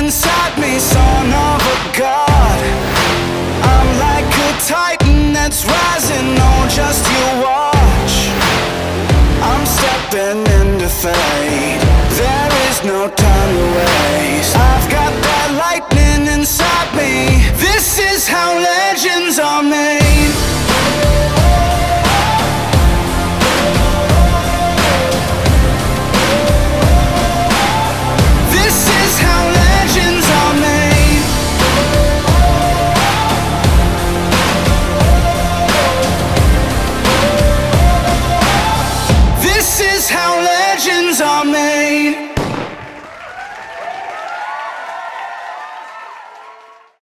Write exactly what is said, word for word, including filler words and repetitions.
inside me, son of a god. I'm like a titan that's rising, oh just you watch. I'm stepping into fate, there is no time to waste. I've got that lightning inside me, this is how legends are made.